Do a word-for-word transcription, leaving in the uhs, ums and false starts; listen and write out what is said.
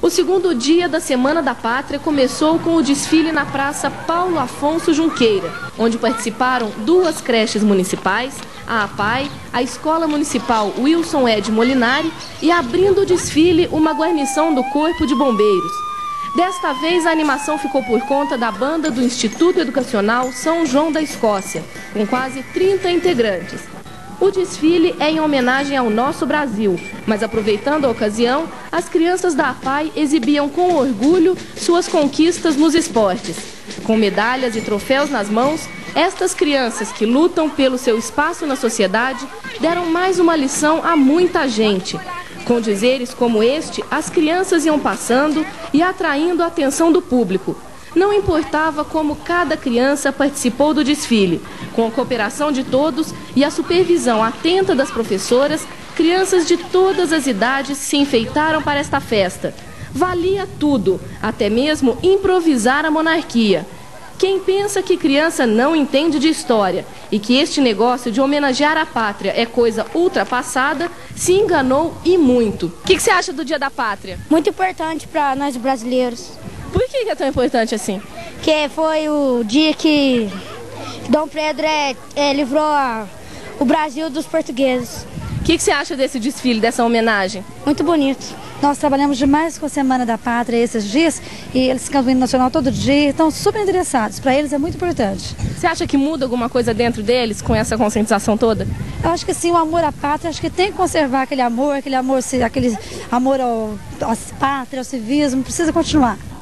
O segundo dia da Semana da Pátria começou com o desfile na Praça Paulo Afonso Junqueira, onde participaram duas creches municipais, a APAE, a Escola Municipal Wilson Ed Molinari e, abrindo o desfile, uma guarnição do Corpo de Bombeiros. Desta vez, a animação ficou por conta da banda do Instituto Educacional São João da Escócia, com quase trinta integrantes. O desfile é em homenagem ao nosso Brasil, mas aproveitando a ocasião, as crianças da APAE exibiam com orgulho suas conquistas nos esportes. Com medalhas e troféus nas mãos, estas crianças que lutam pelo seu espaço na sociedade deram mais uma lição a muita gente. Com dizeres como este, as crianças iam passando e atraindo a atenção do público. Não importava como cada criança participou do desfile. Com a cooperação de todos e a supervisão atenta das professoras, crianças de todas as idades se enfeitaram para esta festa. Valia tudo, até mesmo improvisar a monarquia. Quem pensa que criança não entende de história e que este negócio de homenagear a pátria é coisa ultrapassada, se enganou e muito. O que, que você acha do Dia da Pátria? Muito importante para nós brasileiros. Por que é tão importante assim? Que foi o dia que Dom Pedro é, é, livrou a, o Brasil dos portugueses. O que, que você acha desse desfile, dessa homenagem? Muito bonito. Nós trabalhamos demais com a Semana da Pátria esses dias e eles cantam o hino nacional todo dia, estão super interessados. Para eles é muito importante. Você acha que muda alguma coisa dentro deles com essa conscientização toda? Eu acho que sim, o amor à pátria, acho que tem que conservar aquele amor, aquele amor, aquele amor ao, à pátria, ao civismo, precisa continuar.